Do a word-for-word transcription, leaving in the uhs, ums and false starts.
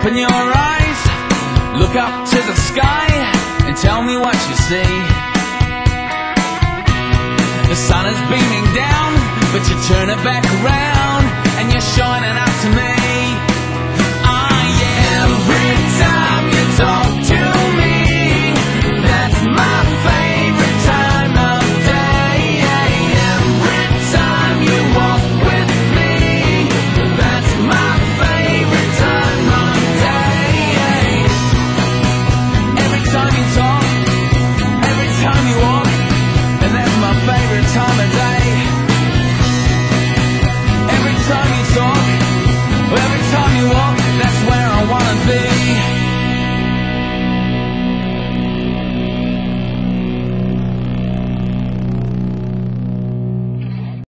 Open your eyes, look up to the sky, and tell me what you see. The sun is beaming down, but you turn it back around, and you're shining up to me.